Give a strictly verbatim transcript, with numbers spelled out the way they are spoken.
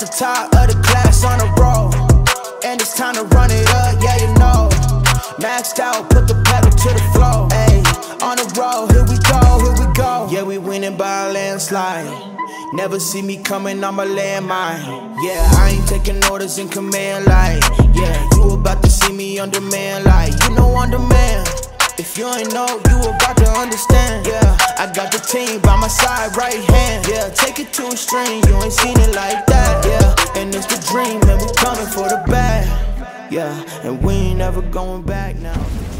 the top of the class on a roll, and it's time to run it up, yeah you know. Maxed out, put the pedal to the floor. Ayy, on the road, here we go, here we go. Yeah, we winning by a landslide. Never see me coming, I'm a landmine. Yeah, I ain't taking orders in command like. Yeah, you about to see me on demand like. You know on demand. If you ain't know, you about to understand. Yeah, I got the team by my side, right hand. Yeah, take it to a string, you ain't seen it like that. Yeah, and it's the dream, and we coming for the bag. Yeah, and we ain't never going back now.